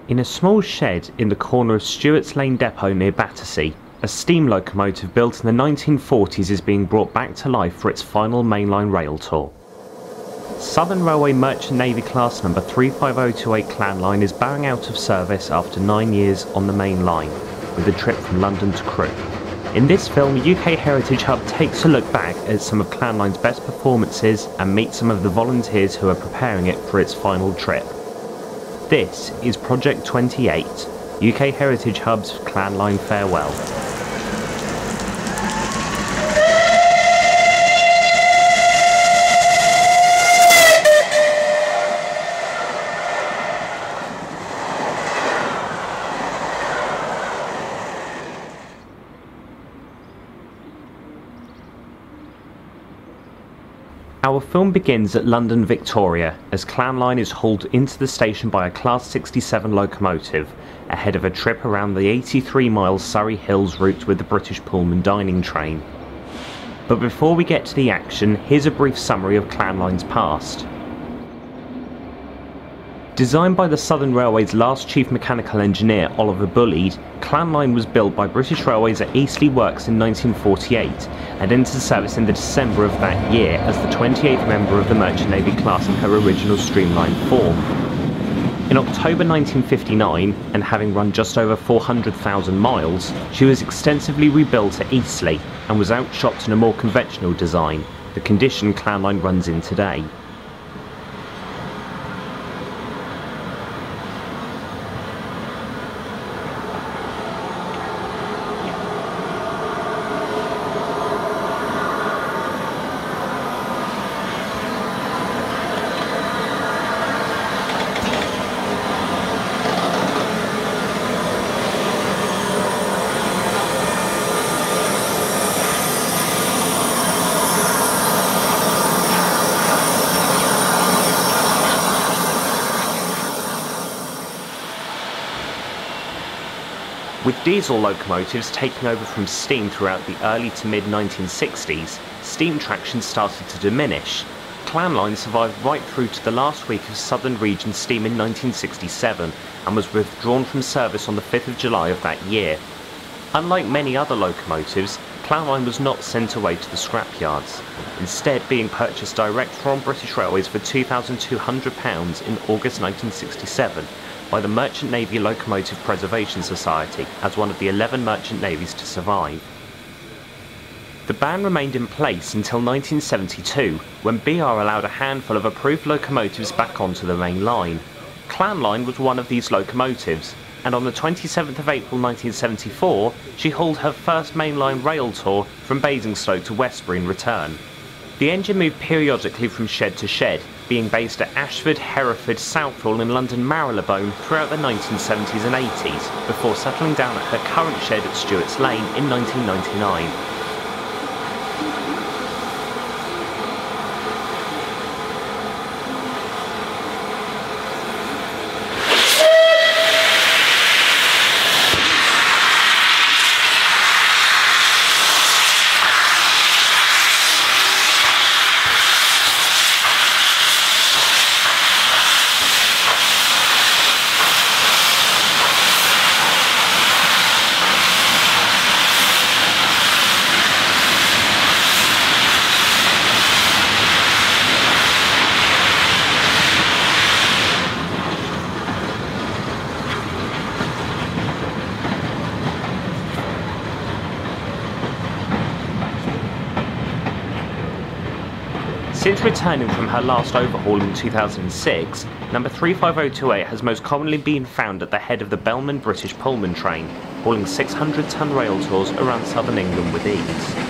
In a small shed in the corner of Stewart's Lane Depot near Battersea, a steam locomotive built in the 1940s is being brought back to life for its final mainline rail tour. Southern Railway Merchant Navy class number 35028 Clan Line is bowing out of service after 9 years on the main line, with a trip from London to Crewe. In this film, UK Heritage Hub takes a look back at some of Clan Line's best performances and meets some of the volunteers who are preparing it for its final trip. This is Project 28, UK Heritage Hub's Clan Line Farewell. Our film begins at London Victoria as Clan Line is hauled into the station by a Class 67 locomotive ahead of a trip around the 83-mile Surrey Hills route with the British Pullman dining train. But before we get to the action, here's a brief summary of Clan Line's past. Designed by the Southern Railway's last Chief Mechanical Engineer, Oliver Bulleid, Clan Line was built by British Railways at Eastleigh Works in 1948 and entered service in the December of that year as the 28th member of the Merchant Navy class in her original streamlined form. In October 1959, and having run just over 400,000 miles, she was extensively rebuilt at Eastleigh and was outshopped in a more conventional design, the condition Clan Line runs in today. With diesel locomotives taking over from steam throughout the early to mid-1960s, steam traction started to diminish. Clan Line survived right through to the last week of Southern Region steam in 1967 and was withdrawn from service on the 5th of July of that year. Unlike many other locomotives, Clan Line was not sent away to the scrapyards, instead being purchased direct from British Railways for £2,200 in August 1967. By the Merchant Navy Locomotive Preservation Society as one of the 11 merchant navies to survive. The ban remained in place until 1972, when BR allowed a handful of approved locomotives back onto the main line. Clan Line was one of these locomotives, and on the 27th of April 1974, she hauled her first mainline rail tour from Basingstoke to Westbury in return. The engine moved periodically from shed to shed, being based at Ashford, Hereford, Southall and London Marylebone throughout the 1970s and 80s, before settling down at her current shed at Stewart's Lane in 1999. Since returning from her last overhaul in 2006, number 35028 has most commonly been found at the head of the Bellman British Pullman train, hauling 600-ton rail tours around southern England with ease.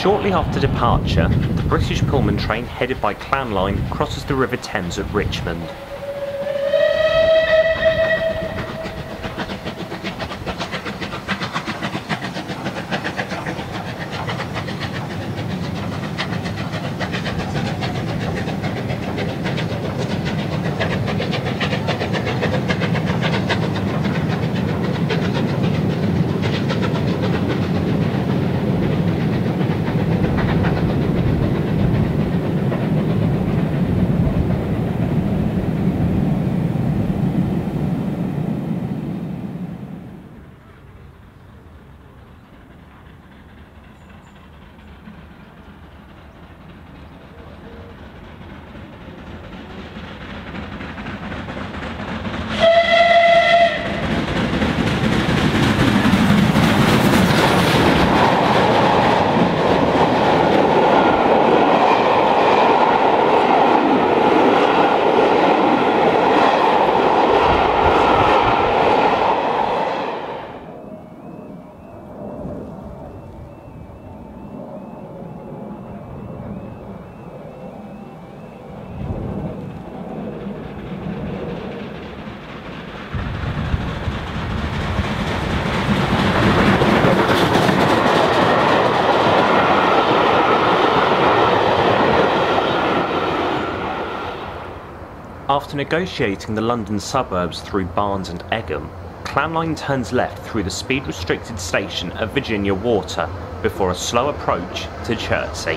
Shortly after departure, the British Pullman train headed by Clam Line crosses the River Thames at Richmond. After negotiating the London suburbs through Barnes and Egham, Clam Line turns left through the speed-restricted station at Virginia Water before a slow approach to Chertsey.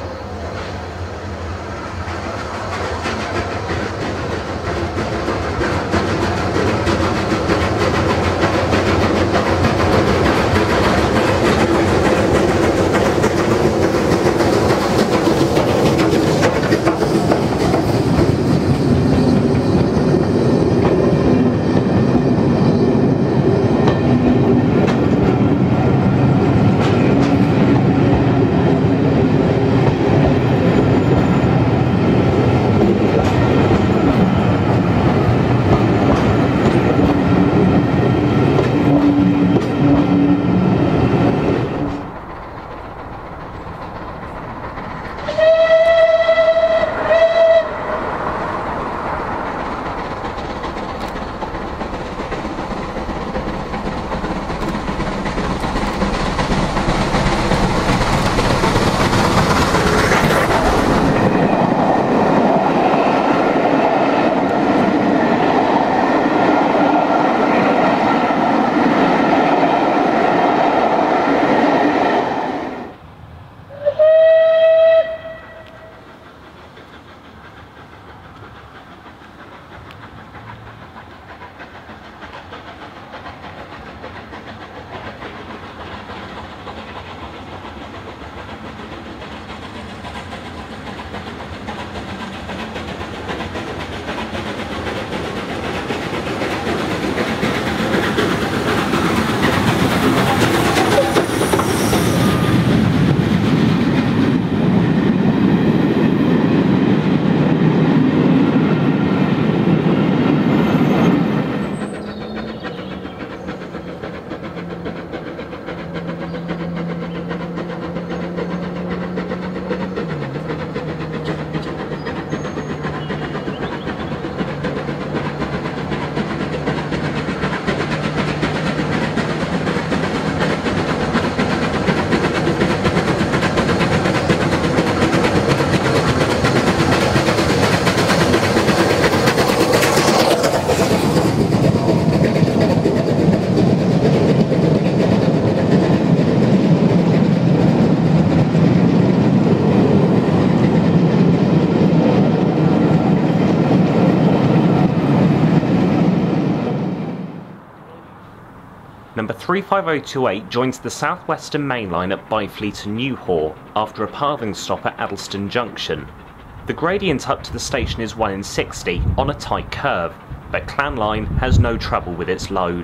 Number 35028 joins the South Western Main Line at Byfleet and Newhaw after a pathing stop at Addlestone Junction. The gradient up to the station is 1 in 60 on a tight curve, but Clam Line has no trouble with its load.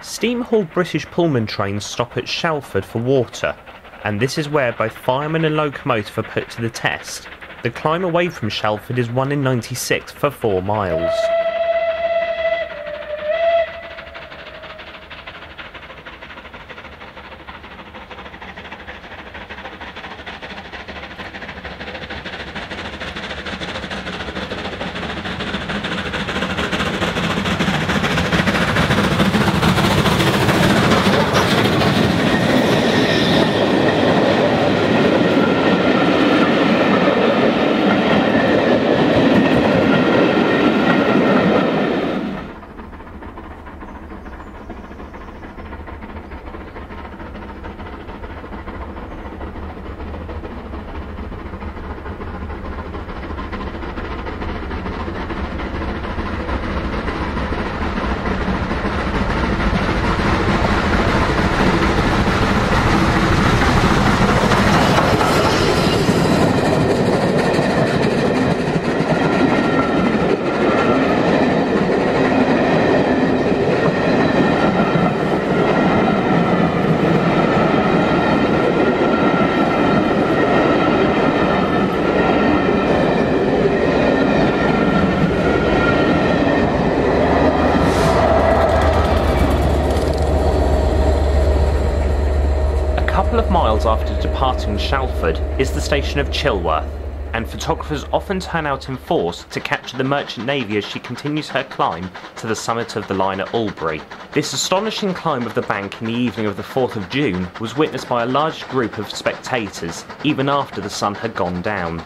Steam-hauled British Pullman trains stop at Shalford for water, and this is where both fireman and locomotive are put to the test. The climb away from Shalford is 1 in 96 for 4 miles. After departing Shalford is the station of Chilworth, and photographers often turn out in force to capture the Merchant Navy as she continues her climb to the summit of the line at Albury. This astonishing climb of the bank in the evening of the 4th of June was witnessed by a large group of spectators, even after the sun had gone down.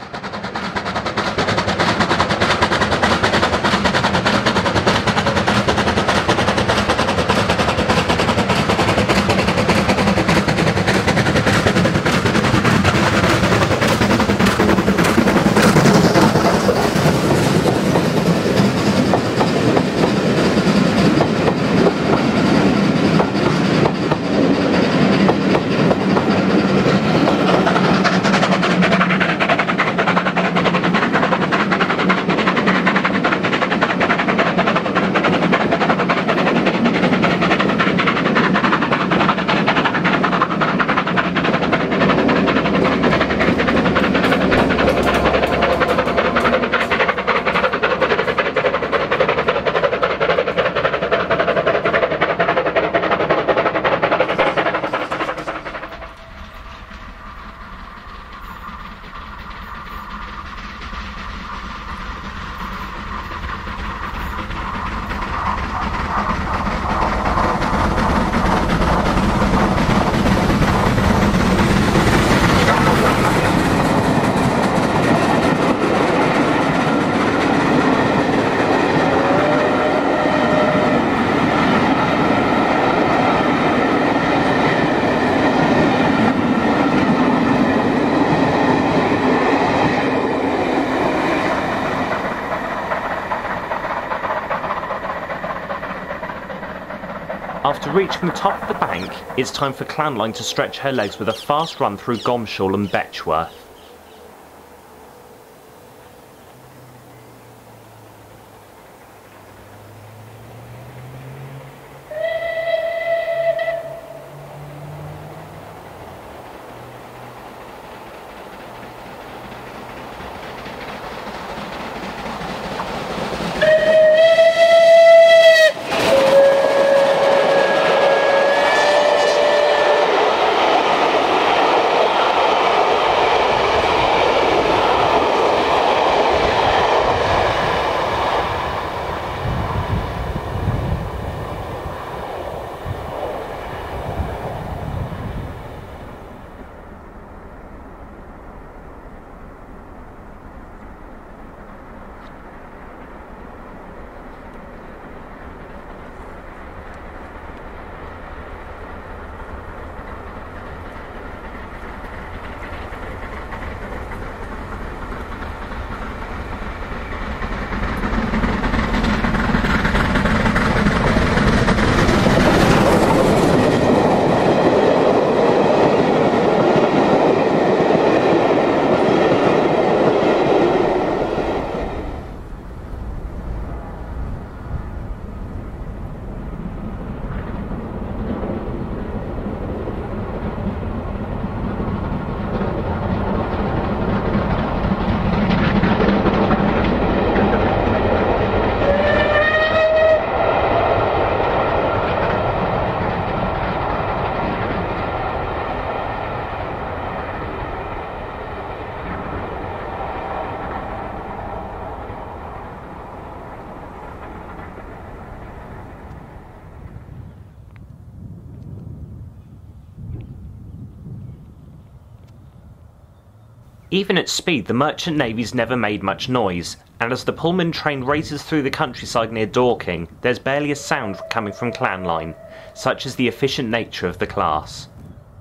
After reaching the top of the bank, it's time for Clanline to stretch her legs with a fast run through Gough and Batcheler. Even at speed, the merchant navies never made much noise, and as the Pullman train races through the countryside near Dorking, there's barely a sound coming from Clan Line. Such is the efficient nature of the class.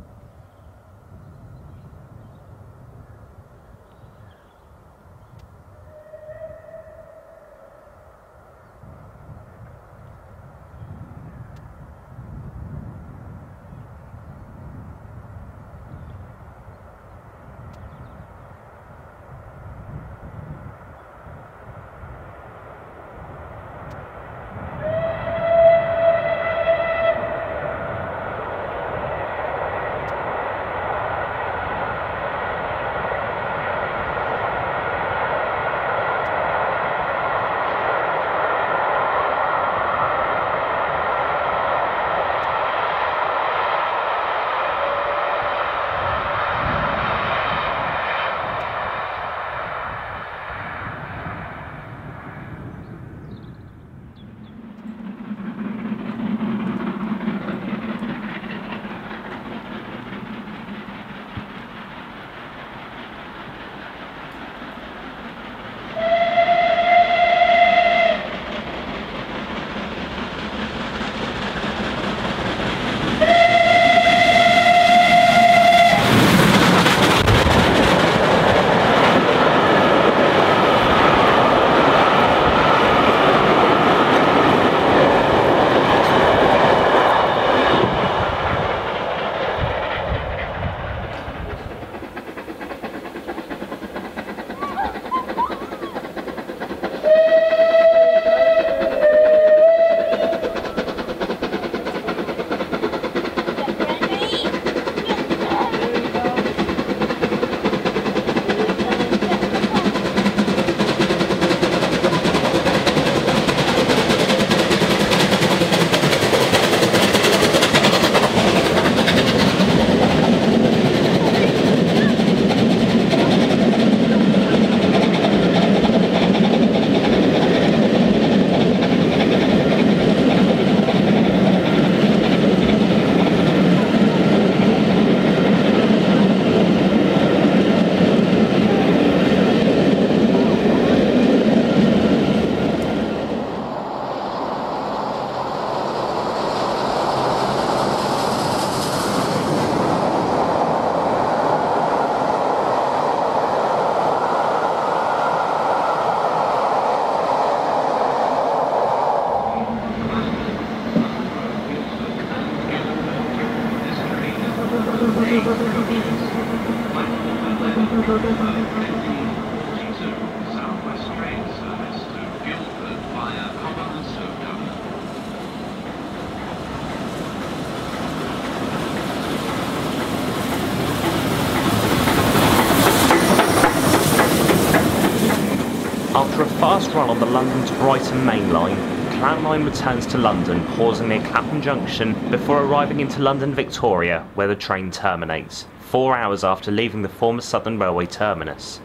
After a fast run on the London to Brighton main line, Clan Line returns to London, pausing near Clapham Junction before arriving into London Victoria, where the train terminates, 4 hours after leaving the former Southern Railway terminus.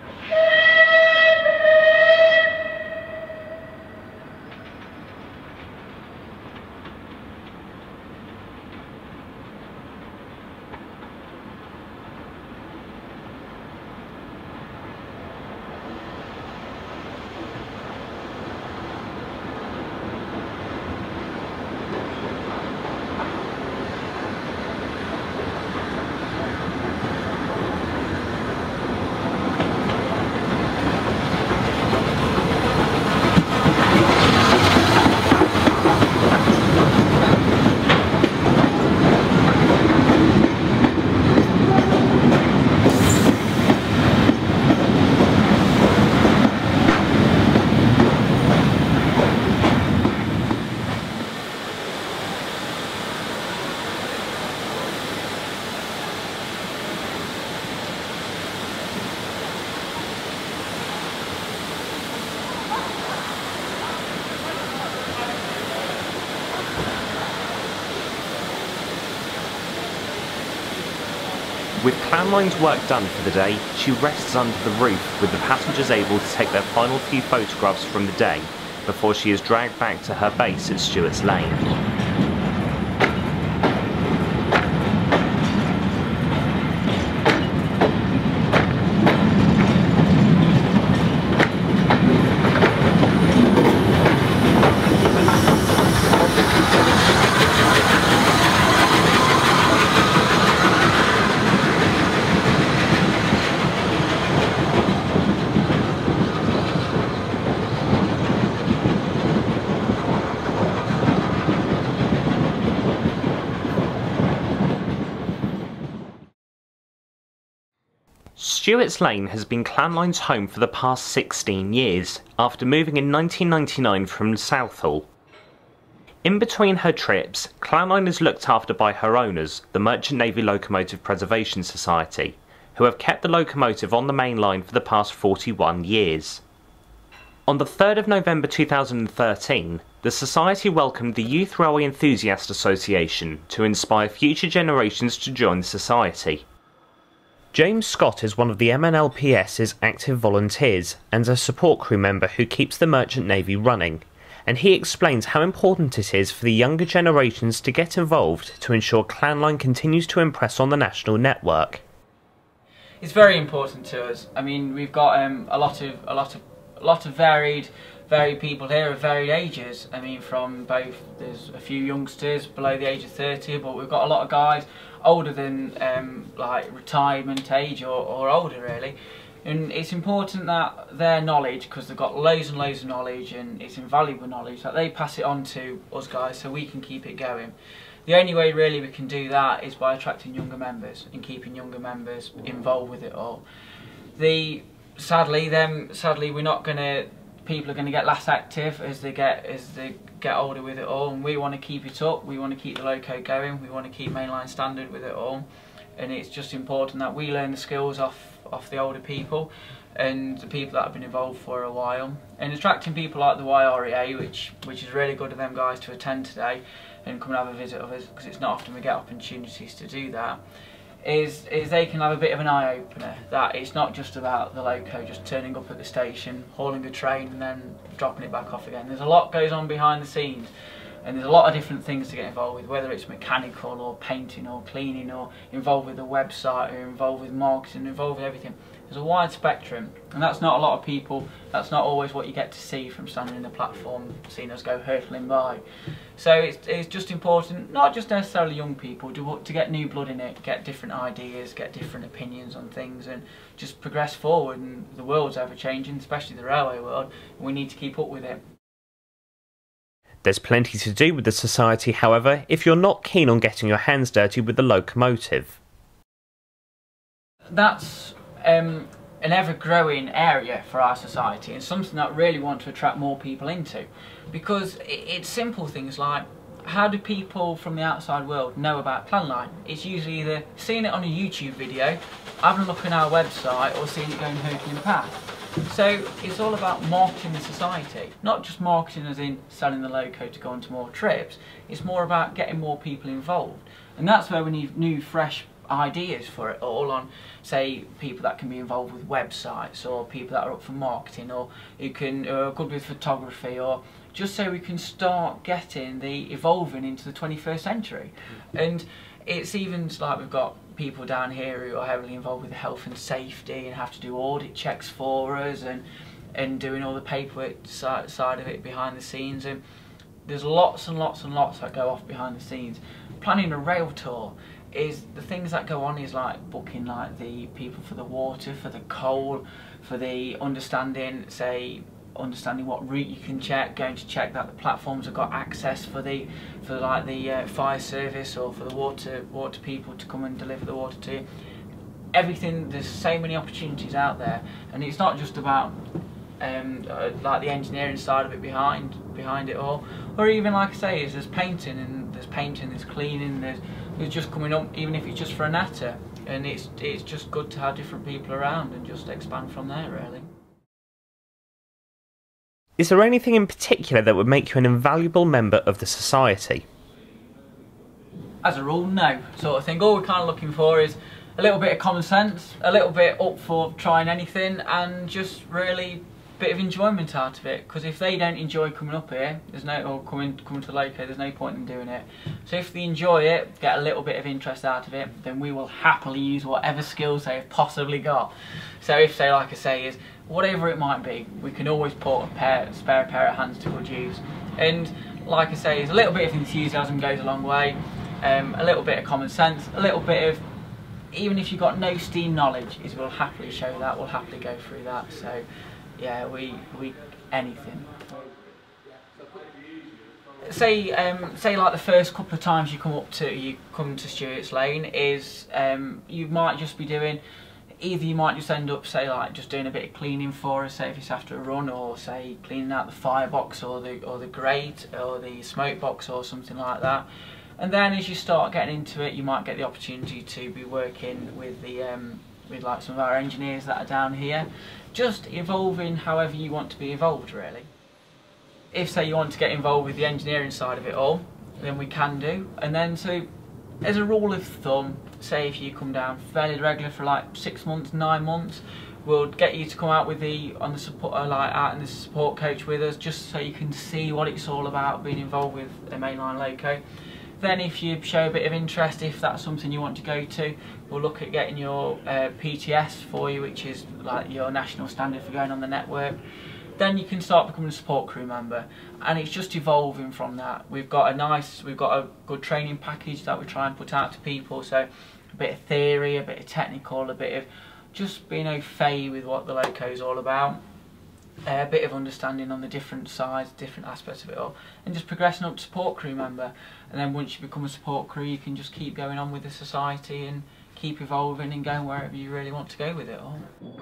With Clan Line's work done for the day, she rests under the roof with the passengers able to take their final few photographs from the day before she is dragged back to her base at Stewart's Lane. Stuart's Lane has been Clanline's home for the past 16 years, after moving in 1999 from Southall. In between her trips, Clanline is looked after by her owners, the Merchant Navy Locomotive Preservation Society, who have kept the locomotive on the main line for the past 41 years. On the 3rd of November 2013, the Society welcomed the Youth Railway Enthusiast Association to inspire future generations to join the Society. James Scott is one of the MNLPS's active volunteers and a support crew member who keeps the Merchant Navy running, and he explains how important it is for the younger generations to get involved to ensure Clanline continues to impress on the national network. It's very important to us. I mean, we've got a lot of varied people here of varied ages. I mean, from both, there's a few youngsters below the age of 30, but we've got a lot of guys older than like retirement age or older really. And it's important that their knowledge, because they've got loads and loads of knowledge and it's invaluable knowledge, that they pass it on to us guys so we can keep it going. The only way really we can do that is by attracting younger members and keeping younger members involved with it all. Sadly, we're not gonna. People are going to get less active as they get older with it all, and we want to keep it up. We want to keep the loco going. We want to keep mainline standard with it all, and it's just important that we learn the skills off the older people and the people that have been involved for a while, and attracting people like the YREA, which is really good of them guys to attend today and come and have a visit of us, because it's not often we get opportunities to do that. Is they can have a bit of an eye-opener, that it's not just about the loco just turning up at the station, hauling a train and then dropping it back off again. There's a lot goes on behind the scenes, and there's a lot of different things to get involved with, whether it's mechanical or painting or cleaning or involved with the website or involved with marketing, involved with everything. There's a wide spectrum, and that's not a lot of people, that's not always what you get to see from standing in the platform, seeing us go hurtling by. So it's just important, not just necessarily young people, to get new blood in it, get different ideas, get different opinions on things, and just progress forward. And the world's ever changing, especially the railway world, and we need to keep up with it. There's plenty to do with the Society, however, if you're not keen on getting your hands dirty with the locomotive. That's an ever-growing area for our society, and something that I really want to attract more people into, because it's simple things like, how do people from the outside world know about Clanline? It's usually either seeing it on a YouTube video, having a look on our website, or seeing it going hurtling past. So it's all about marketing the society, not just marketing as in selling the loco to go on to more trips. It's more about getting more people involved, and that's where we need new, fresh ideas for it all, on say people that can be involved with websites, or people that are up for marketing, or who are good with photography, or just so we can start getting the evolving into the 21st century. And it's even like we've got people down here who are heavily involved with health and safety and have to do audit checks for us, and doing all the paperwork side of it behind the scenes. And there's lots and lots and lots that go off behind the scenes. Planning a rail tour, is the things that go on is like booking like the people for the water, for the coal, for the understanding what route you can check, going to check that the platforms have got access for the fire service, or for the water people to come and deliver the water to you. Everything, there's so many opportunities out there, and it's not just about like the engineering side of it behind it all, or even like I say, there's painting, and there's cleaning, there's just coming up, even if it's just for a natter, and it's just good to have different people around and just expand from there really. Is there anything in particular that would make you an invaluable member of the Society? As a rule, no, sort of thing. All we're kind of looking for is a little bit of common sense, a little bit up for trying anything, and just really bit of enjoyment out of it, because if they don't enjoy coming up here, or coming to the loco, there's no point in doing it. So if they enjoy it, get a little bit of interest out of it, then we will happily use whatever skills they've possibly got. So if, say, like I say, is whatever it might be, we can always put a spare pair of hands to good use. And like I say, a little bit of enthusiasm goes a long way, a little bit of common sense, a little bit of, even if you've got no steam knowledge, we'll happily show that, we'll happily go through that. So yeah, we anything. Say like the first couple of times you come to Stuart's Lane is you might just be doing, either you might just end up, say, like just doing a bit of cleaning for us, say if it's after a run, or say cleaning out the firebox or the grate or the smoke box or something like that. And then as you start getting into it, you might get the opportunity to be working with the with like some of our engineers that are down here, just evolving however you want to be involved really. If say you want to get involved with the engineering side of it all, then we can do. And then so as a rule of thumb, say if you come down fairly regular for like 6 months, 9 months, we'll get you to come out with on the support, like out in the support coach with us, just so you can see what it's all about being involved with a mainline loco. Then if you show a bit of interest, if that's something you want to go to, we'll look at getting your PTS for you, which is like your national standard for going on the network. Then you can start becoming a support crew member, and it's just evolving from that. We've got a good training package that we try and put out to people, so a bit of theory, a bit of technical, a bit of just being au fait with what the loco is all about, a bit of understanding on the different sides, different aspects of it all, and just progressing up to support crew member. And then once you become a support crew, you can just keep going on with the society and keep evolving and going wherever you really want to go with it all.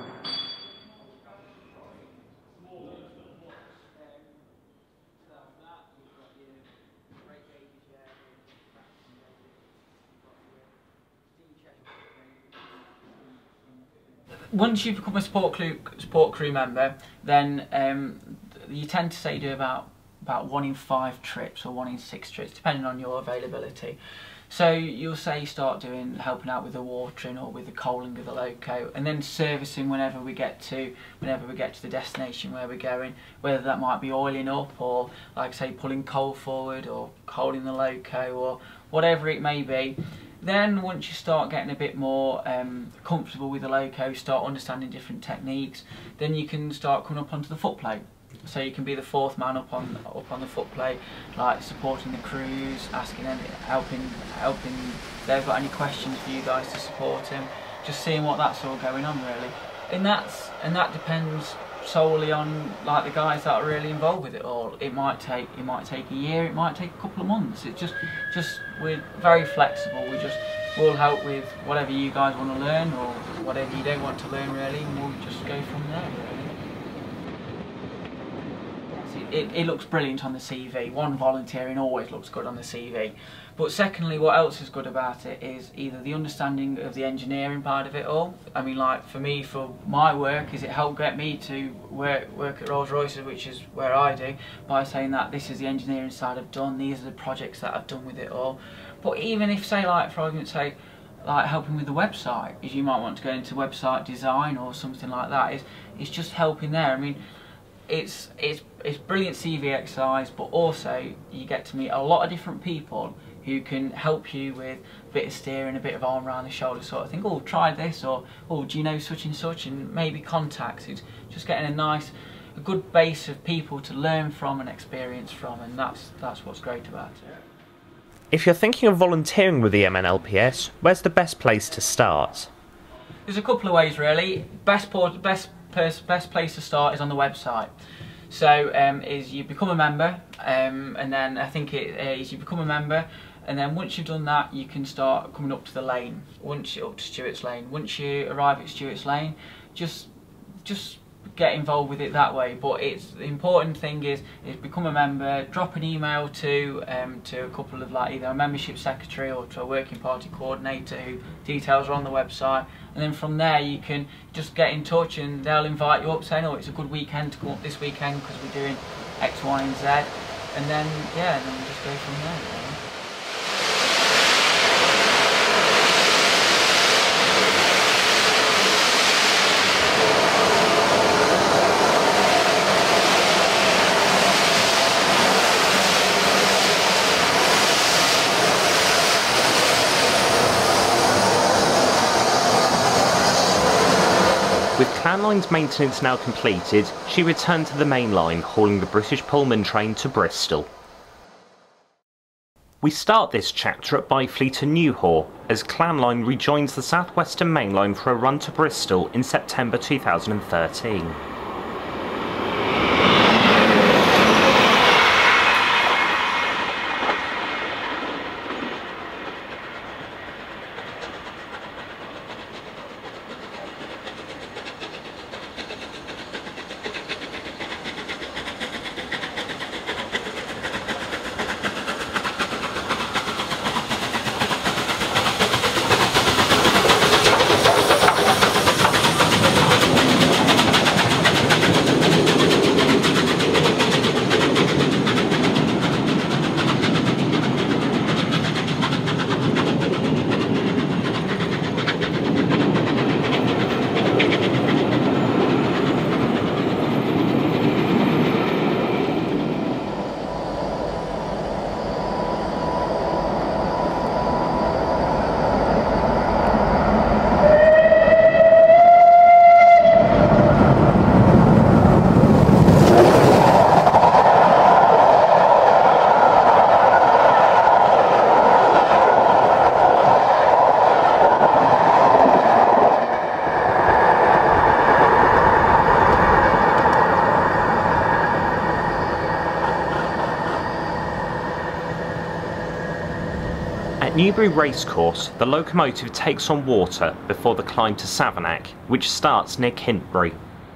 Once you become a support crew member, then you tend to say you do about 1 in 5 trips or 1 in 6 trips, depending on your availability. So you'll say you start helping out with the watering or with the coaling of the loco, and then servicing whenever we get to the destination where we're going, whether that might be oiling up or, like say, pulling coal forward or coaling the loco or whatever it may be. Then once you start getting a bit more comfortable with the loco, start understanding different techniques, then you can start coming up onto the footplate. So you can be the 4th man up on the footplate, like supporting the crews, asking them, helping if they've got any questions for you guys to support them, just seeing what that's all going on really. And that depends solely on like the guys that are really involved with it all. It might take a year, it might take a couple of months. It just we're very flexible. We'll help with whatever you guys want to learn or whatever you don't want to learn really, and we'll just go from there really. It looks brilliant on the CV. One, volunteering always looks good on the CV. But secondly, what else is good about it is either the understanding of the engineering part of it all. I mean, like for me, for my work, is it helped get me to work at Rolls-Royce, which is where I do, by saying that this is the engineering side I've done, these are the projects that I've done with it all. But even if, say, like for argument's sake, like helping with the website, is you might want to go into website design or something like that, it's just helping there. I mean, it's brilliant CV exercise, but also you get to meet a lot of different people who can help you with a bit of steering, a bit of arm around the shoulder sort of thing. Oh, try this, or oh, do you know such and such, and maybe contacts. It's just getting a good base of people to learn from and experience from, and that's what's great about it. If you're thinking of volunteering with the MNLPS, where's the best place to start? There's a couple of ways really. Best place to start is on the website. So is you become a member, and then I think it is you become a member, and then once you've done that, you can start coming up to the lane. Up to Stuart's Lane. Once you arrive at Stuart's Lane, just get involved with it that way. But the important thing is become a member. Drop an email to a couple of like either a membership secretary or to a working party coordinator who details are on the website. And then from there you can just get in touch and they'll invite you up saying, oh, it's a good weekend to come up this weekend because we're doing X, Y and Z. And then, yeah, and then we just go from there. Really. With Clanline's maintenance now completed, she returned to the main line, hauling the British Pullman train to Bristol. We start this chapter at Byfleet and Newhaugh, as Clanline rejoins the South Western Main Line for a run to Bristol in September 2013. Newbury Racecourse, the locomotive takes on water before the climb to Savernake, which starts near Kintbury.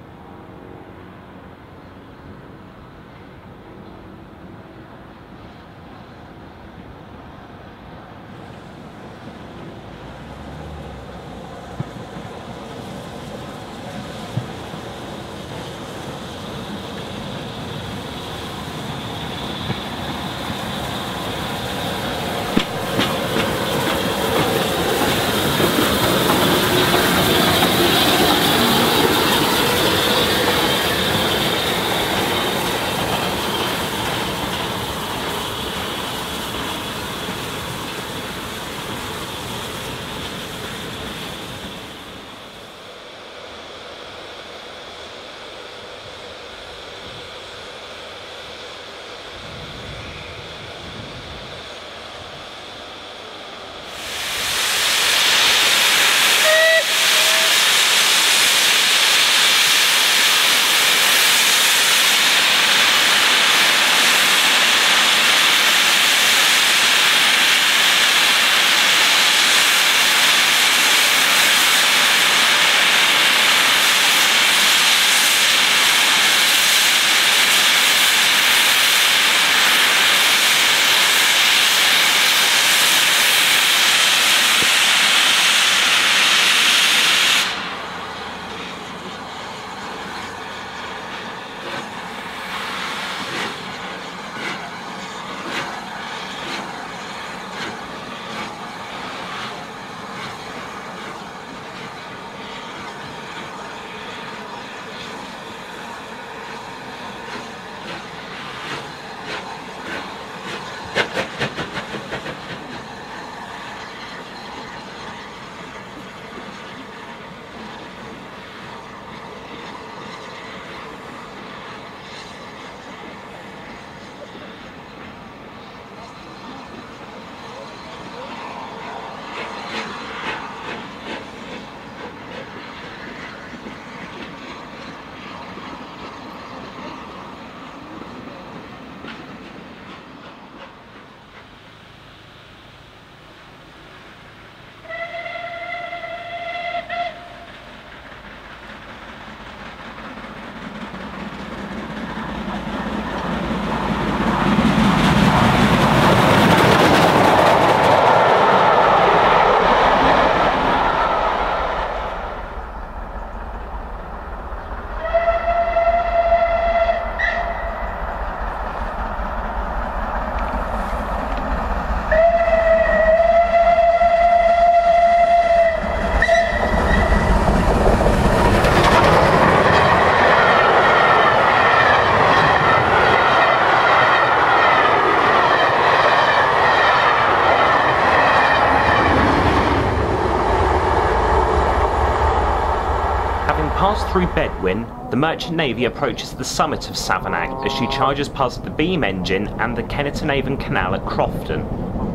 Passed through Bedwyn, the Merchant Navy approaches the summit of Savernake as she charges past the beam engine and the Kennet and Avon Canal at Crofton.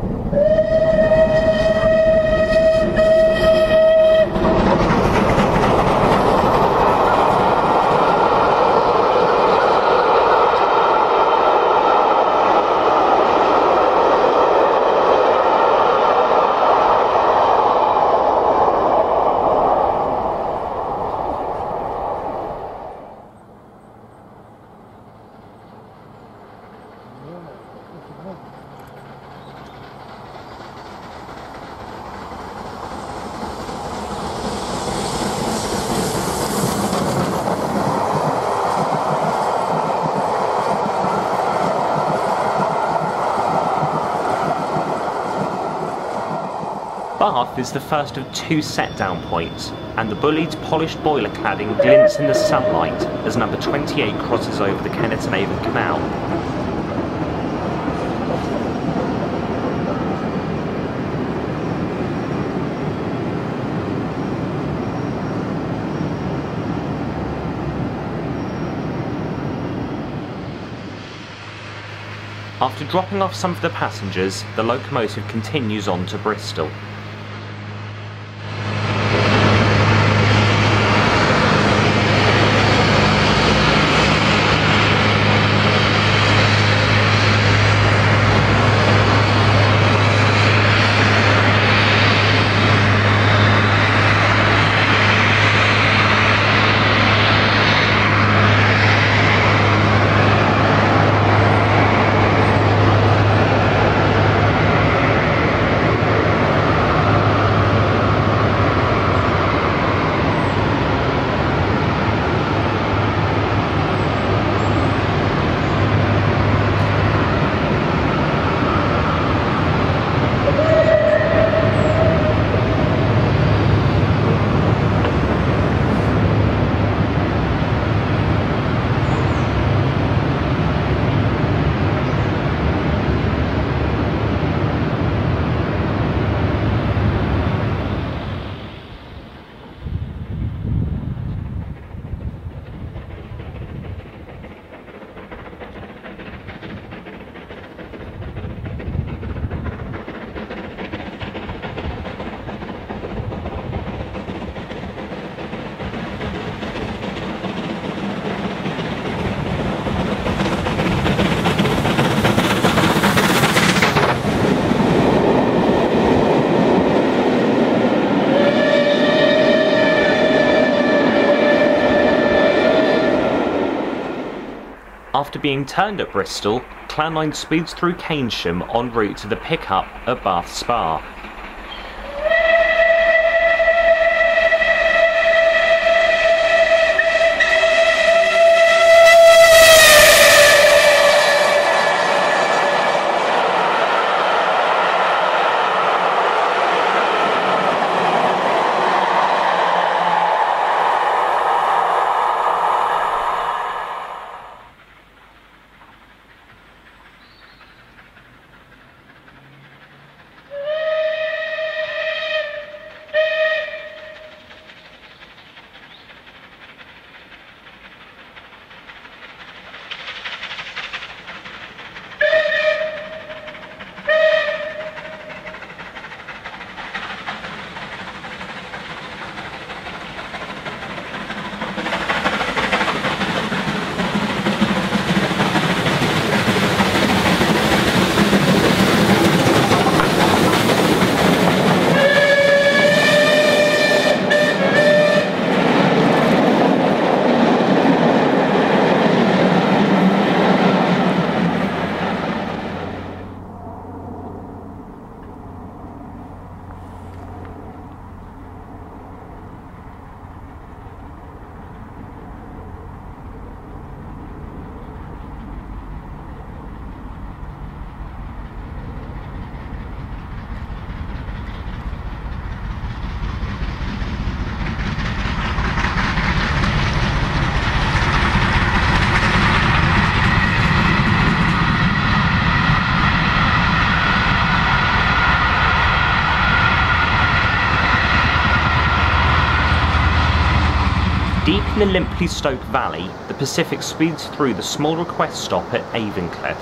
Bath is the first of two set-down points, and the Bulleid's polished boiler cladding glints in the sunlight as number 28 crosses over the Kennet and Avon Canal. After dropping off some of the passengers, the locomotive continues on to Bristol. After being turned at Bristol, Clan Line speeds through Keynsham en route to the pickup at Bath Spa. Deep in the Limpley-Stoke Valley, the Pacific speeds through the small request stop at Avencliff.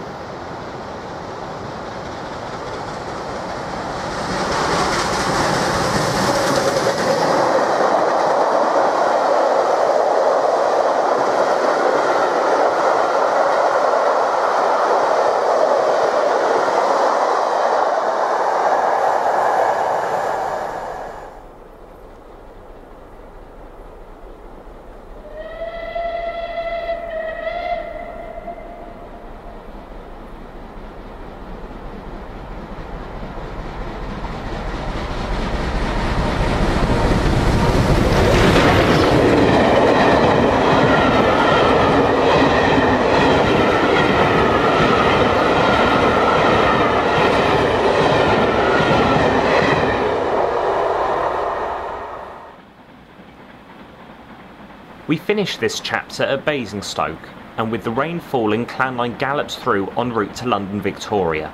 We finish this chapter at Basingstoke, and with the rain falling, Clan Line gallops through en route to London Victoria.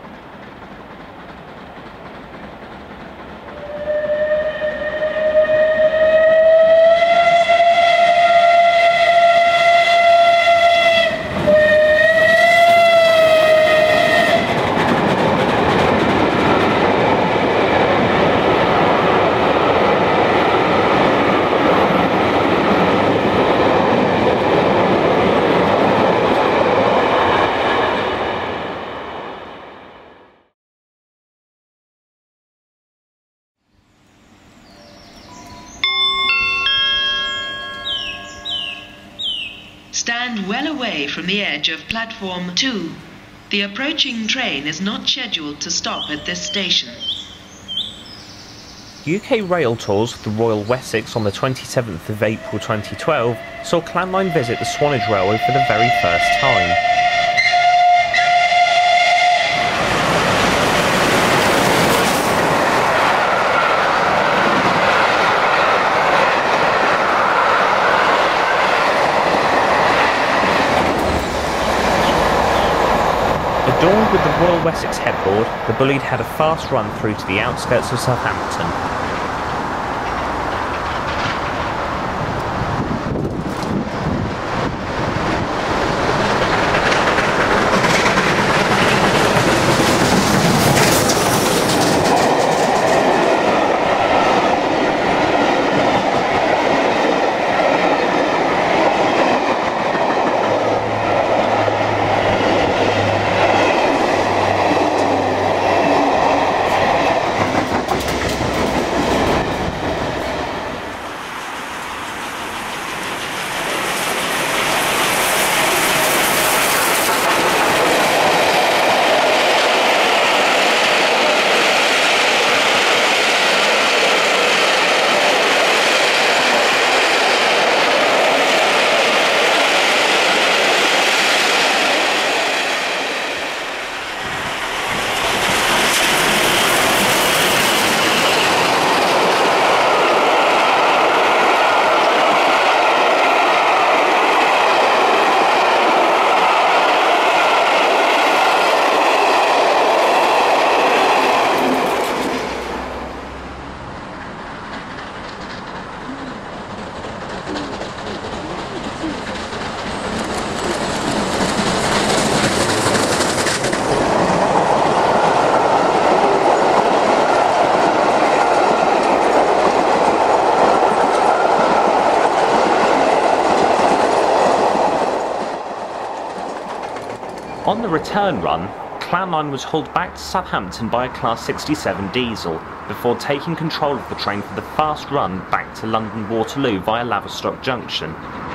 Stand well away from the edge of platform 2. The approaching train is not scheduled to stop at this station. UK Rail Tours with the Royal Wessex on the 27th of April 2012 saw Clan Line visit the Swanage Railway for the very first time. Adorned with the Royal Wessex headboard, the Bullied had a fast run through to the outskirts of Southampton. On the return run, Clan Line was hauled back to Southampton by a Class 67 diesel, before taking control of the train for the fast run back to London Waterloo via Laverstock Junction.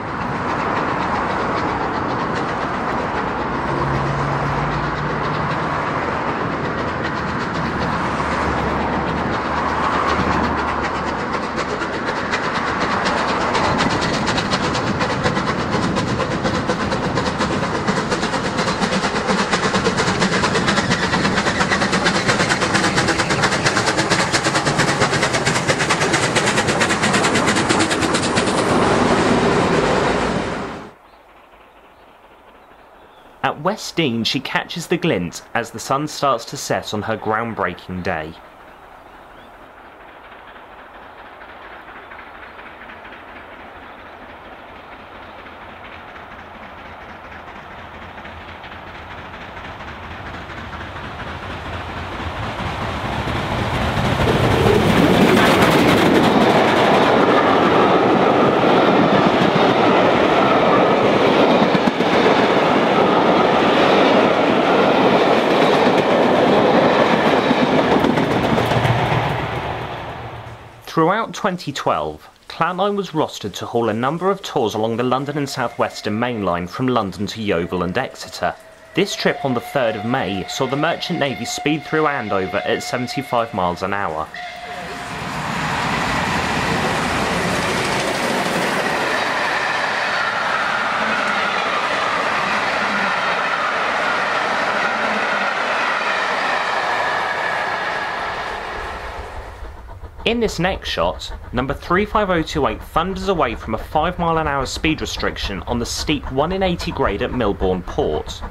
At West Dean, she catches the glint as the sun starts to set on her groundbreaking day. Throughout 2012, Clan Line was rostered to haul a number of tours along the London and South Western Main Line from London to Yeovil and Exeter. This trip on the 3rd of May saw the Merchant Navy speed through Andover at 75 miles an hour. In this next shot, number 35028 thunders away from a 5 mile an hour speed restriction on the steep 1 in 80 grade at Milbourne Port.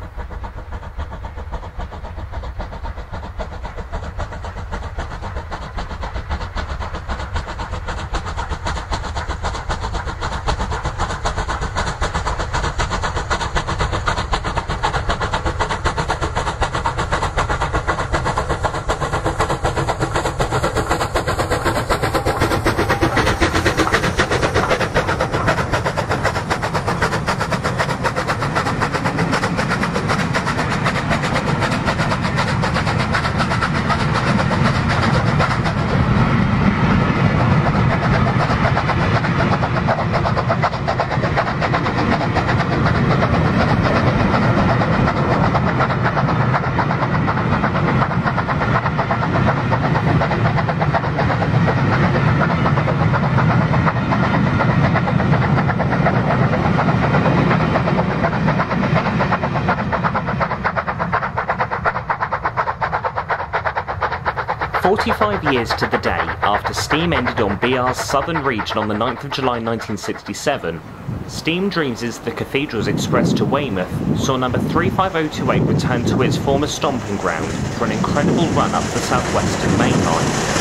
"45 years to the day after steam ended on BR's southern region on the 9th of July 1967, Steam Dreams' The Cathedrals Express to Weymouth saw number 35028 return to its former stomping ground for an incredible run up the South Western Main Line.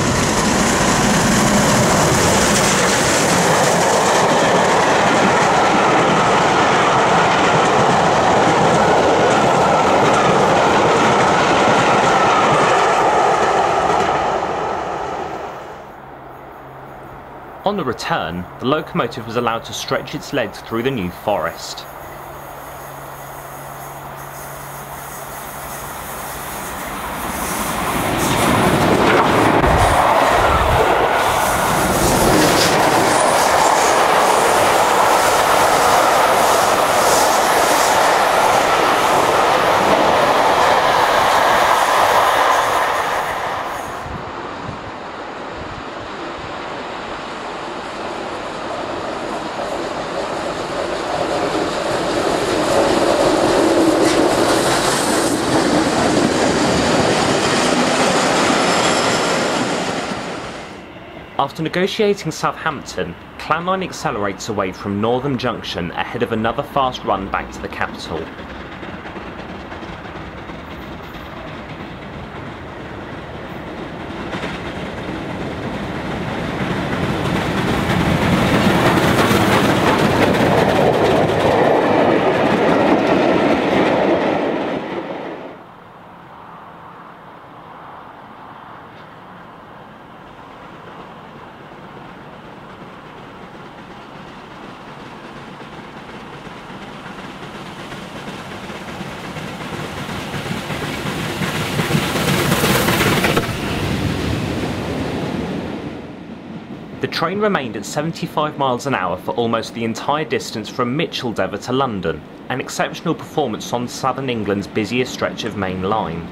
On the return, the locomotive was allowed to stretch its legs through the New Forest. After negotiating Southampton, Clan Line accelerates away from Northern Junction ahead of another fast run back to the capital. train remained at 75 miles an hour for almost the entire distance from Micheldever to London, an exceptional performance on southern England's busiest stretch of main line.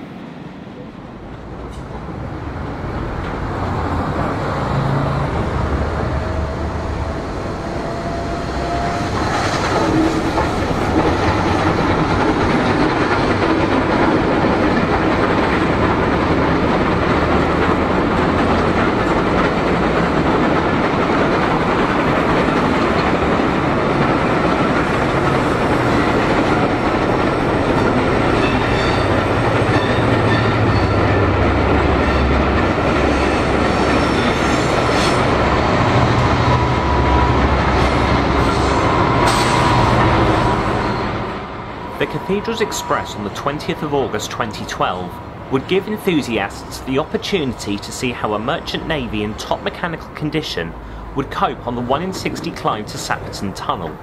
The Cathedral's Express on the 20th of August 2012 would give enthusiasts the opportunity to see how a merchant navy in top mechanical condition would cope on the 1 in 60 climb to Sapperton Tunnel.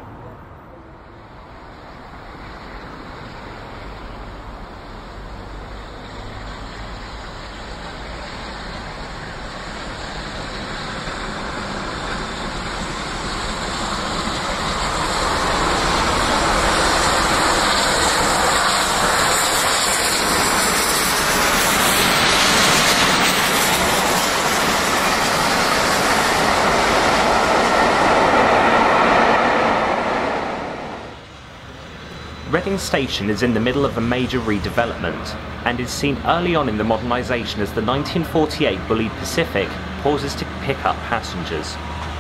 Reading Station is in the middle of a major redevelopment and is seen early on in the modernisation as the 1948 Bulleid Pacific pauses to pick up passengers.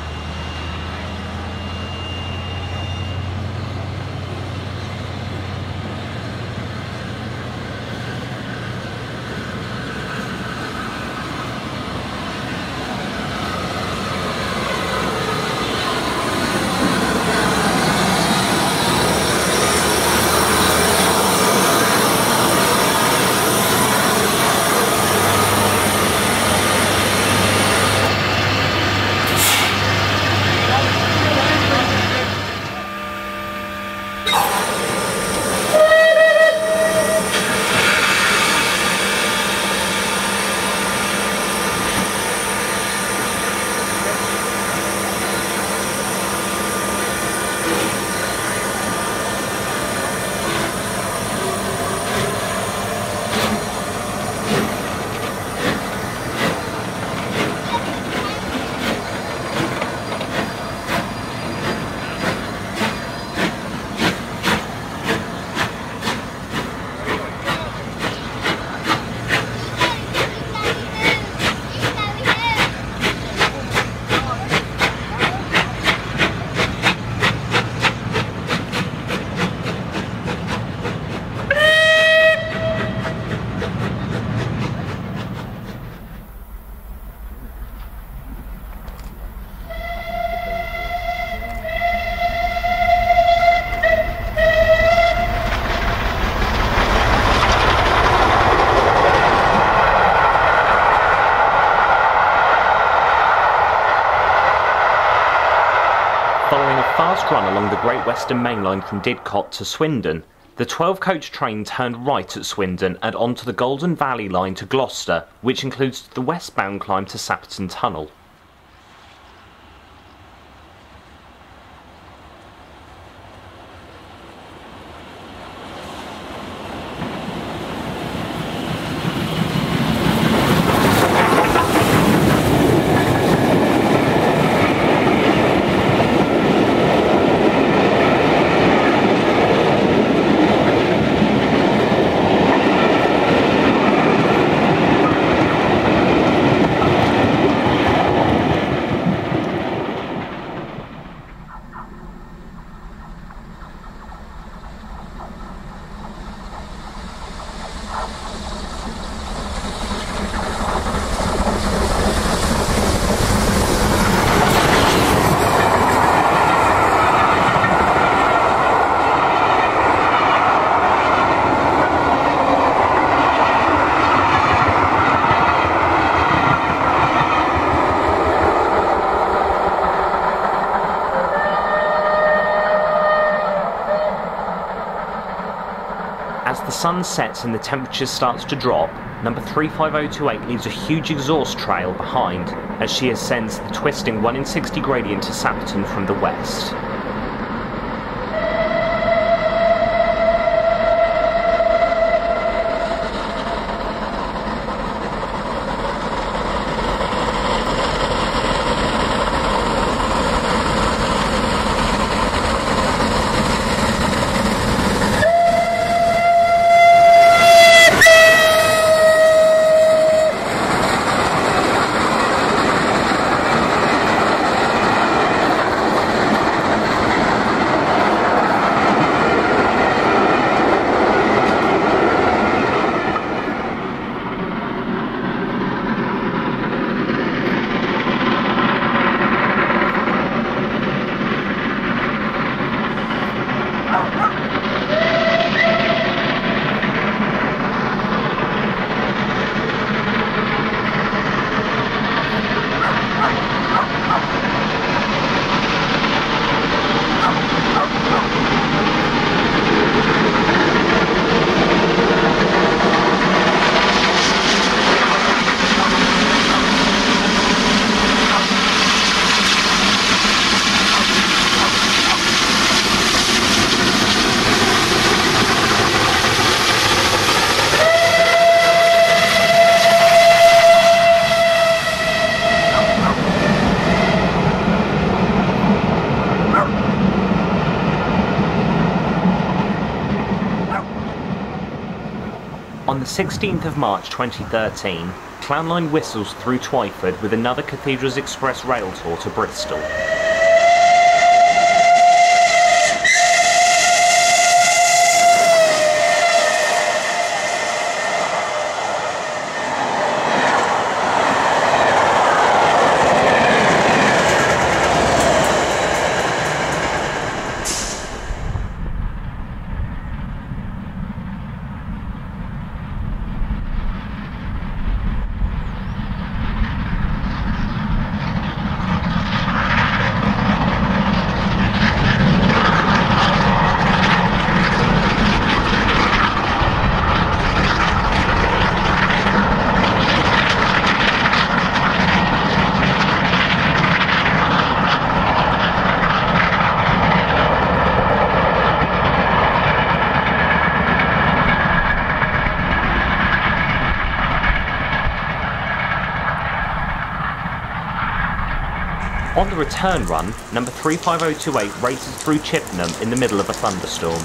Following a fast run along the Great Western Main Line from Didcot to Swindon, the 12-coach train turned right at Swindon and onto the Golden Valley Line to Gloucester, which includes the westbound climb to Sapperton Tunnel. As the sun sets and the temperature starts to drop, number 35028 leaves a huge exhaust trail behind as she ascends the twisting 1 in 60 gradient to Sapperton from the west. On the 16th of March 2013, Clownline whistles through Twyford with another Cathedrals Express rail tour to Bristol. On the return run, number 35028 races through Chippenham in the middle of a thunderstorm.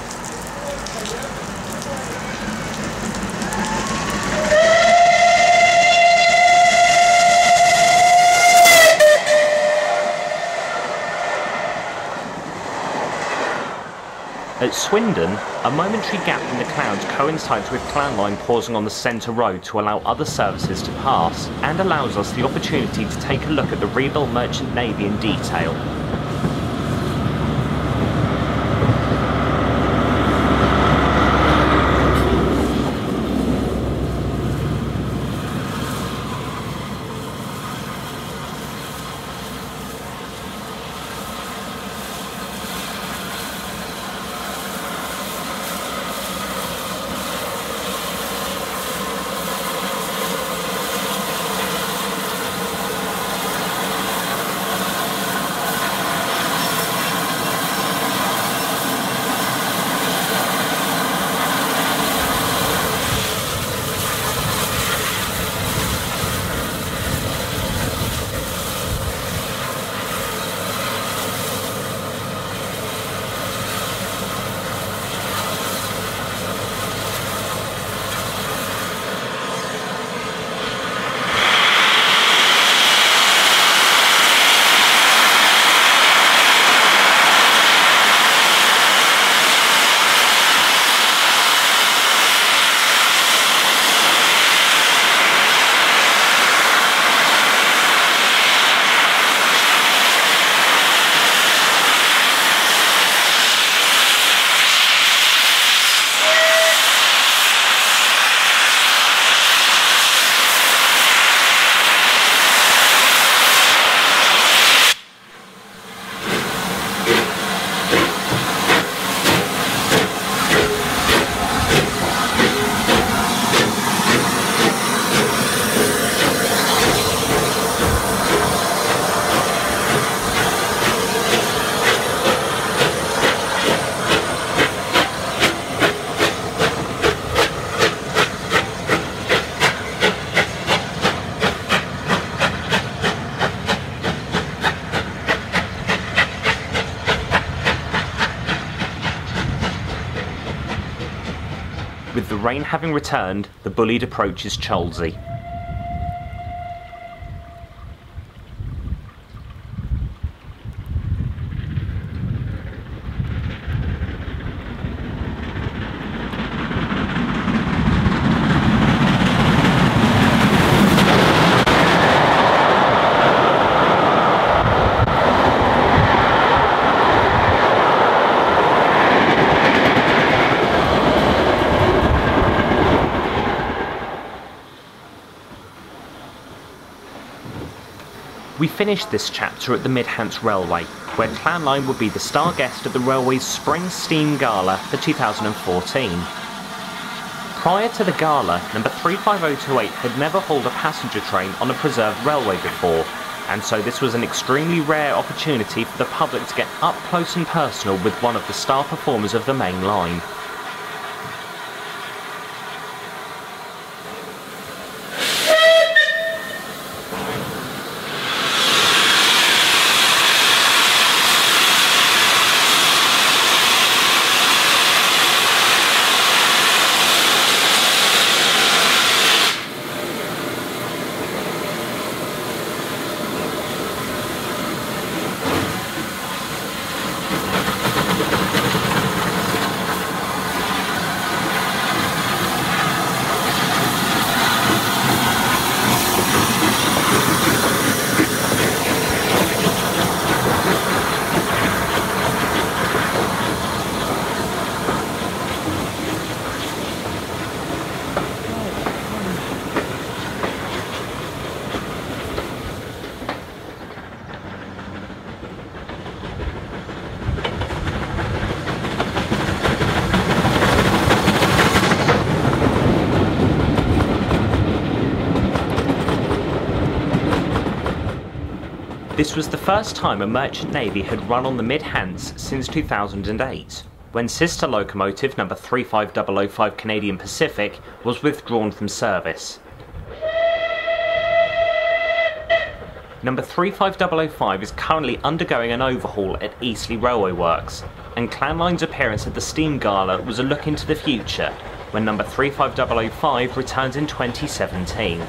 At Swindon, a momentary gap in the clouds coincides with Clownline pausing on the centre road to allow other services to pass, and allows us the opportunity to take a look at the rebuilt Merchant Navy in detail. With the rain having returned, the bullied approaches Cholsey. We finished this chapter at the Midhants Railway, where Clanline would be the star guest at the railway's Spring Steam Gala for 2014. Prior to the gala, number 35028 had never hauled a passenger train on a preserved railway before, and so this was an extremely rare opportunity for the public to get up close and personal with one of the star performers of the main line. This was the first time a merchant navy had run on the Midhants since 2008, when sister locomotive number 35005 Canadian Pacific was withdrawn from service. Number 35005 is currently undergoing an overhaul at Eastleigh Railway Works, and Clanline's appearance at the Steam Gala was a look into the future, when number 35005 returns in 2017.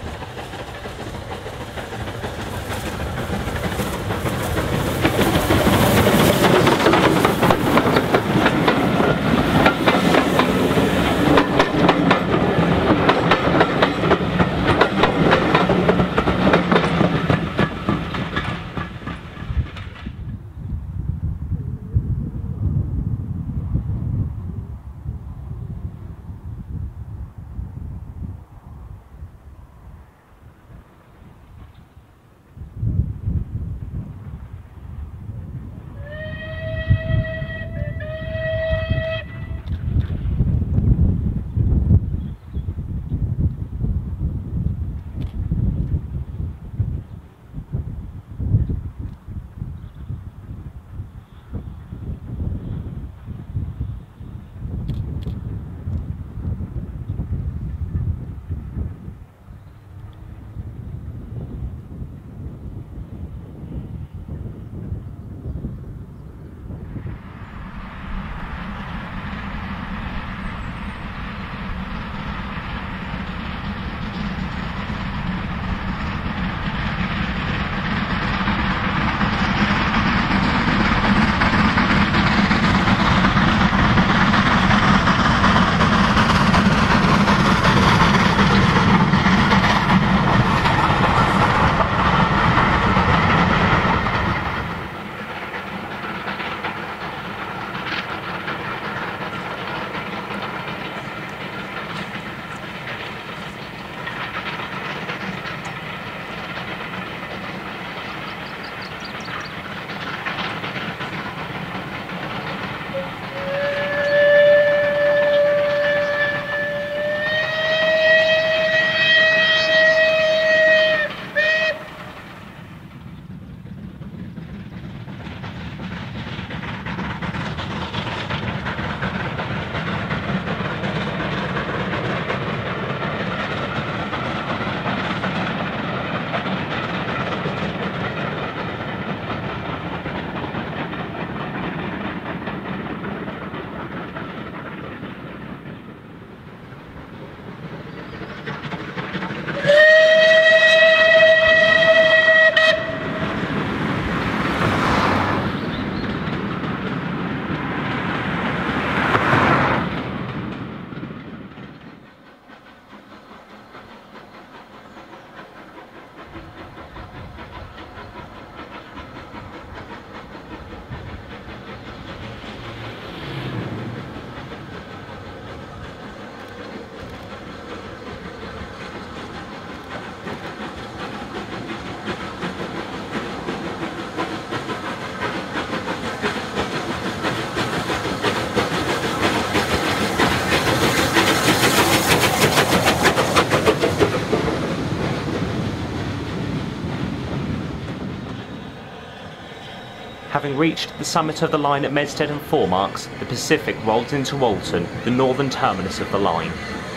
Having reached the summit of the line at Medsted and Four Marks, the Pacific rolled into Oldham, the northern terminus of the line.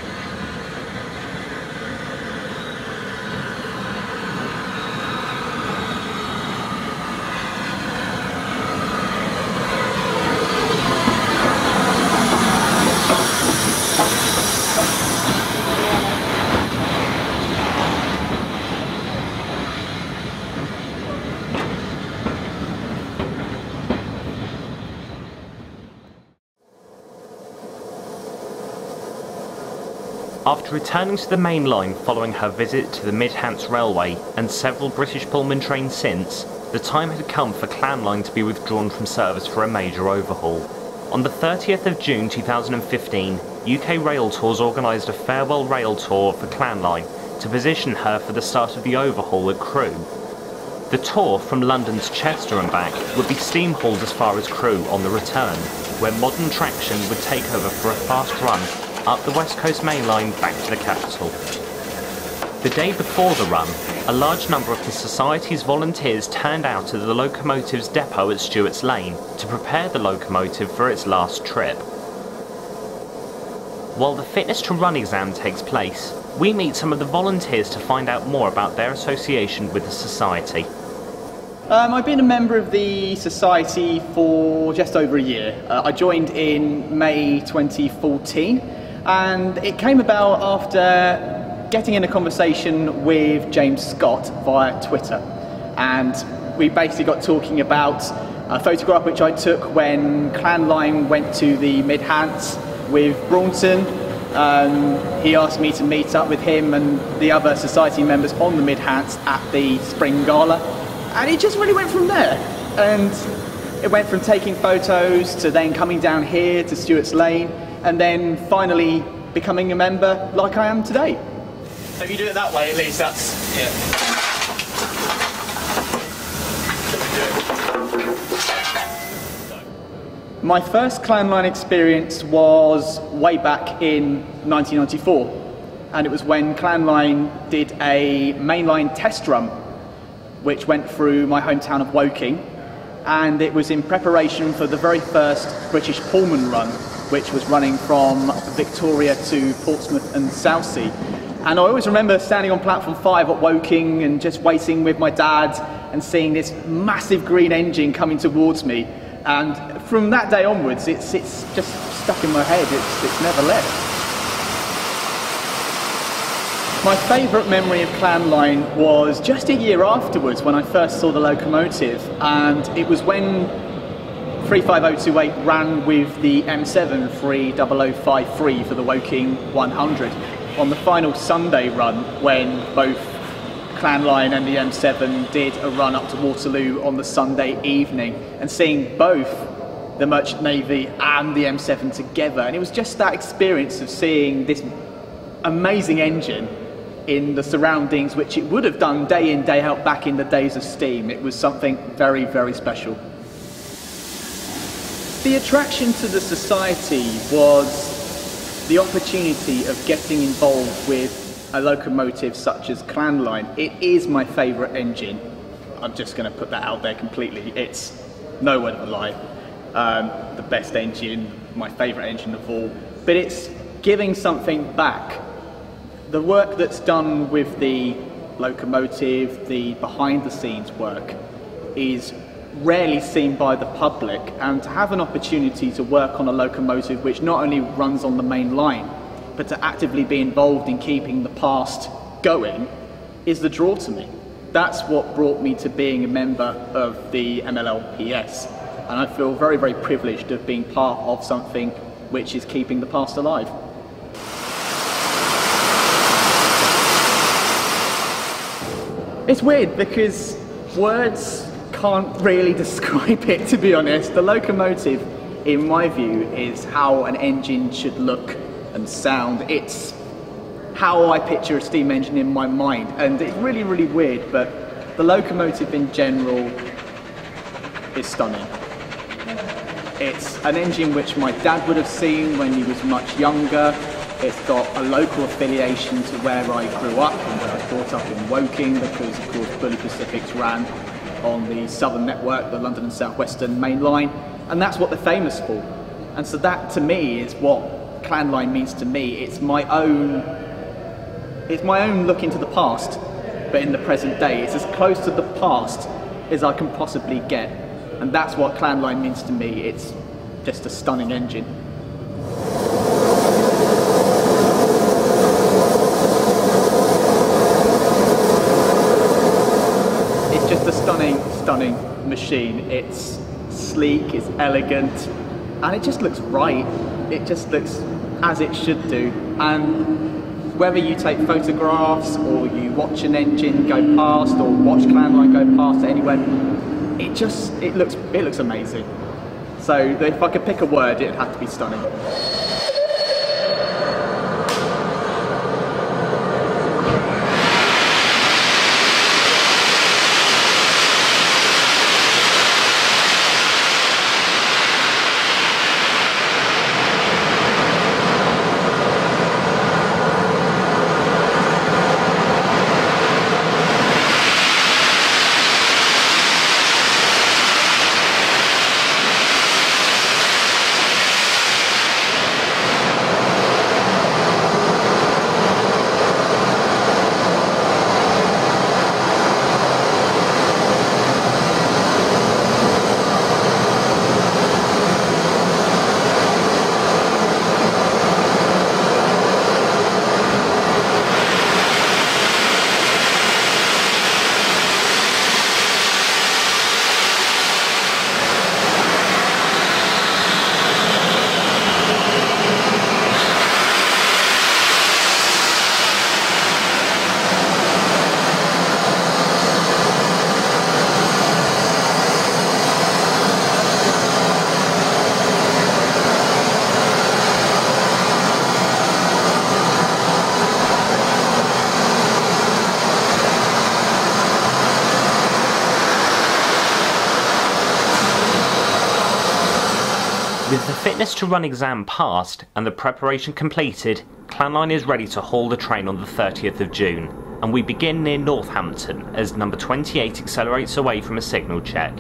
After returning to the main line following her visit to the Mid-Hants Railway and several British Pullman trains since, the time had come for Clan Line to be withdrawn from service for a major overhaul. On the 30th of June 2015, UK Rail Tours organised a farewell rail tour for Clan Line to position her for the start of the overhaul at Crewe. The tour from London's Chester and back would be steam hauled as far as Crewe on the return, where modern traction would take over for a fast run up the West Coast Main Line back to the capital. The day before the run, a large number of the Society's volunteers turned out at the locomotive's depot at Stewart's Lane to prepare the locomotive for its last trip. While the Fitness to Run exam takes place, we meet some of the volunteers to find out more about their association with the Society. I've been a member of the Society for just over a year. I joined in May 2014, and it came about after getting in a conversation with James Scott via Twitter. And we basically got talking about a photograph which I took when Clan Line went to the Mid-Hants with Braunton. He asked me to meet up with him and the other Society members on the Mid-Hants at the Spring Gala. And it just really went from there. And it went from taking photos to then coming down here to Stewart's Lane and then finally becoming a member like I am today. So if you do it that way, at least that's... Yeah. My first Clan Line experience was way back in 1994. And it was when Clan Line did a mainline test run which went through my hometown of Woking, and it was in preparation for the very first British Pullman run, which was running from Victoria to Portsmouth and Southsea. And I always remember standing on platform 5 at Woking and just waiting with my dad and seeing this massive green engine coming towards me. And from that day onwards, it's just stuck in my head, it's never left. My favourite memory of Clan Line was just a year afterwards when I first saw the locomotive, and it was when 35028 ran with the M7 30053 for the Woking 100 on the final Sunday run when both Clan Line and the M7 did a run up to Waterloo on the Sunday evening, and seeing both the Merchant Navy and the M7 together, and it was just that experience of seeing this amazing engine in the surroundings which it would have done day in, day out back in the days of steam. It was something very, very special. The attraction to the Society was the opportunity of getting involved with a locomotive such as Clan Line. It is my favourite engine. I'm just going to put that out there completely. It's no word of a lie. The best engine, my favourite engine of all. But it's giving something back. The work that's done with the locomotive, the behind the scenes work, is rarely seen by the public, and to have an opportunity to work on a locomotive which not only runs on the main line, but to actively be involved in keeping the past going is the draw to me. That's what brought me to being a member of the MLLPS, and I feel very, very privileged of being part of something which is keeping the past alive. It's weird because words can't really describe it, to be honest. The locomotive, in my view, is how an engine should look and sound. It's how I picture a steam engine in my mind, and it's really, really weird, but the locomotive in general is stunning. It's an engine which my dad would have seen when he was much younger. It's got a local affiliation to where I grew up and where I was brought up in Woking, because of course Bully Pacifics ran on the Southern Network, the London and South Western Main Line, and that's what they're famous for. And so that, to me, is what Clan Line means to me. It's my own look into the past, but in the present day. It's as close to the past as I can possibly get, and that's what Clan Line means to me. It's just a stunning engine. It's just a stunning machine. It's sleek, it's elegant, and it just looks right. It just looks as it should do. And whether you take photographs or you watch an engine go past or watch Clan Line go past anywhere, it looks amazing. So if I could pick a word, it'd have to be stunning. With the fitness to run exam passed and the preparation completed, Clan Line is ready to haul the train on the 30th of June, and we begin near Northampton as number 28 accelerates away from a signal check.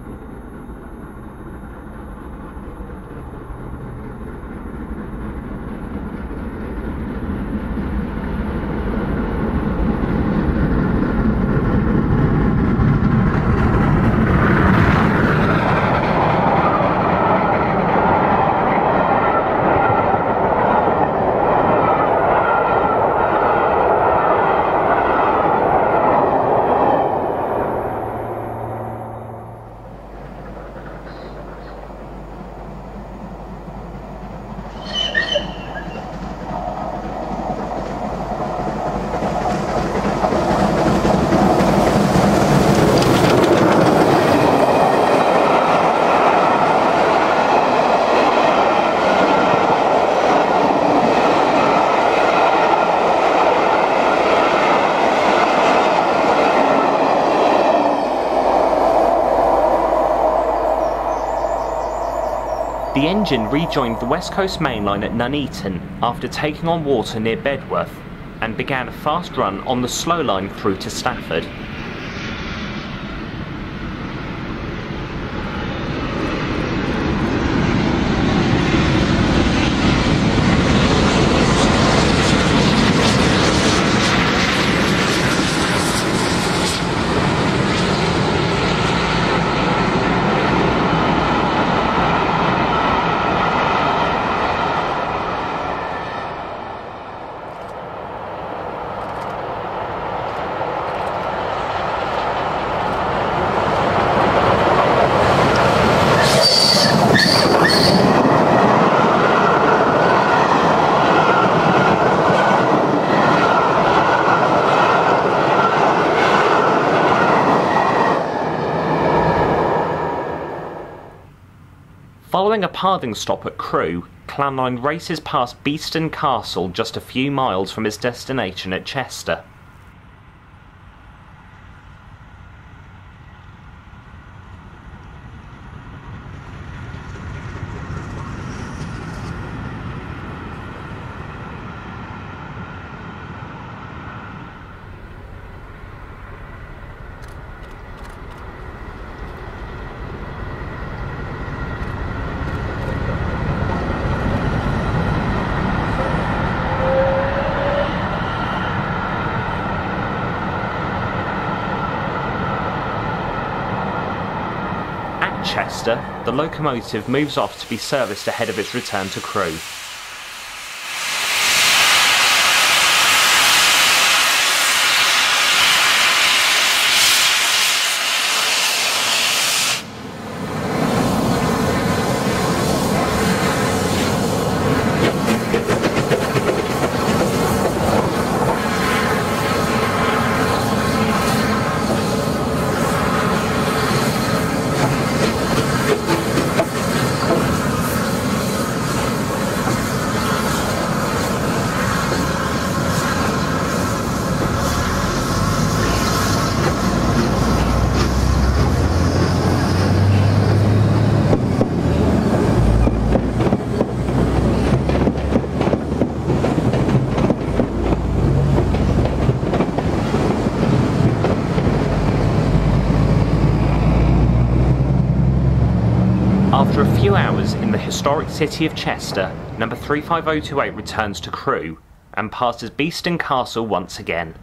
The engine rejoined the West Coast Main Line at Nuneaton after taking on water near Bedworth and began a fast run on the slow line through to Stafford. Following a pathing stop at Crewe, Clan Line races past Beeston Castle just a few miles from its destination at Chester. Chester, the locomotive moves off to be serviced ahead of its return to Crewe. After a few hours in the historic city of Chester, number 35028 returns to Crewe and passes Beeston Castle once again.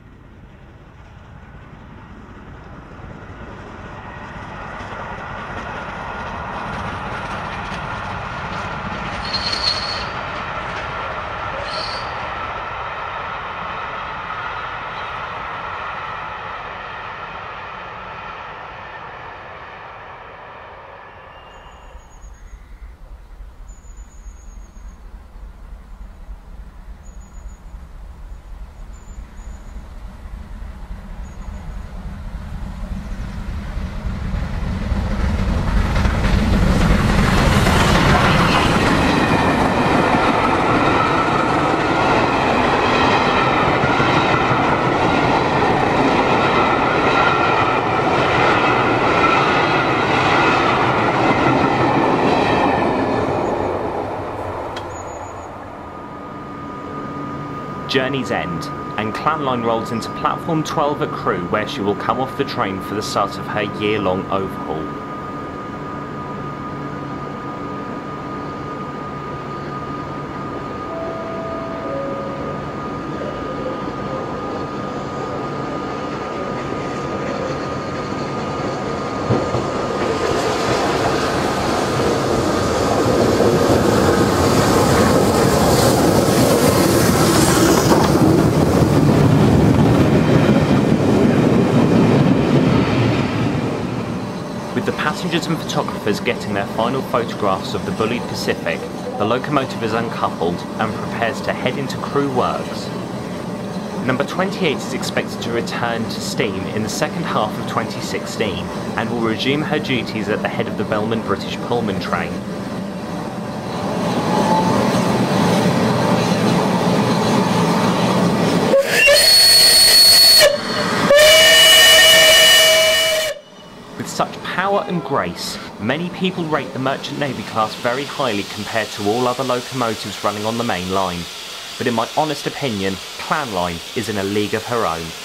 Journey's end, and Clanline rolls into platform 12 at Crewe, where she will come off the train for the start of her year-long overhaul. With the passengers and photographers getting their final photographs of the bullied Pacific, the locomotive is uncoupled and prepares to head into Crewe Works. Number 28 is expected to return to steam in the second half of 2016 and will resume her duties at the head of the Bellman British Pullman train. With such power and grace, many people rate the Merchant Navy class very highly compared to all other locomotives running on the main line. But in my honest opinion, Clanline is in a league of her own.